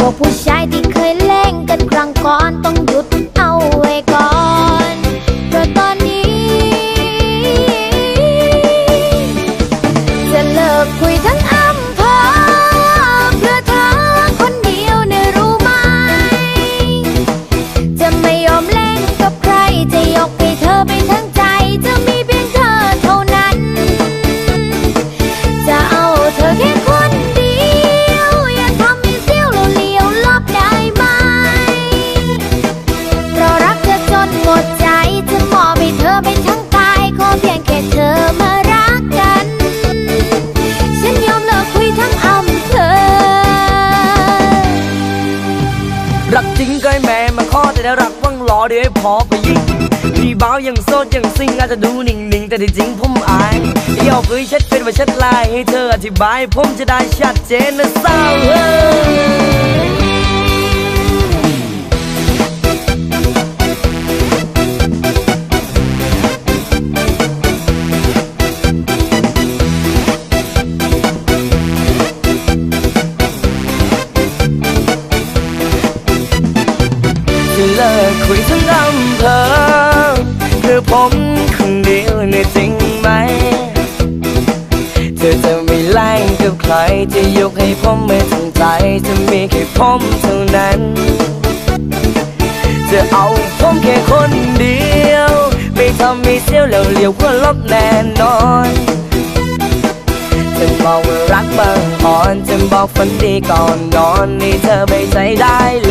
วกผู้ชายที่เคยเล่นกันครั้งก่อนต้องหยุดเอาไว้ก่อนเพราะตอนนี้จะเลิกคุยทั้งอำเภอเพื่อเธอคนเดียวเนี่ยรู้ไหมจะไม่ยอมเล่นกับใครจะยกให้เธอไปทั้งใจจะมีเพียงเธอเท่านั้นจะเอาเธอแค่คนเดียวอย่าทำให้เสี้ยวเราเลี้ยวลับได้ไหมเพราะรักเธอจนหมดใจจะมอบให้เธอเป็นทั้งกายขอเพียงแค่เธอมารักกันฉันยอมเลิกคุยทั้งอำเภอรักจริงก็ให้แม่มาขอแต่ถ้ารักวังรอเดี๋ยวให้พอไปยิงพี่บ่าวยังโสดยังซิงอาจจะดูนิ่งๆแต่ที่จริงผมอายอยากคุยชัดเป็นว่าชัดลายให้เธออธิบายผมจะได้ชัดเจนนะสาวเลิกคุยทั้งอำเภอคือผมคนเดียวเนี่ยจริงไหมเธอจะไม่แล่งกับใครจะยกให้ผมไม่ทั้งใจจะมีแค่ผมเท่านั้นจะเอาผมแค่คนเดียวไม่ทำให้เสี้ยวแล้วเลี้ยวก็ลบแน่นอนจะบอกว่ารักบางอ่อนจะบอกฝันดีก่อนนอนนี่เธอไปใจได้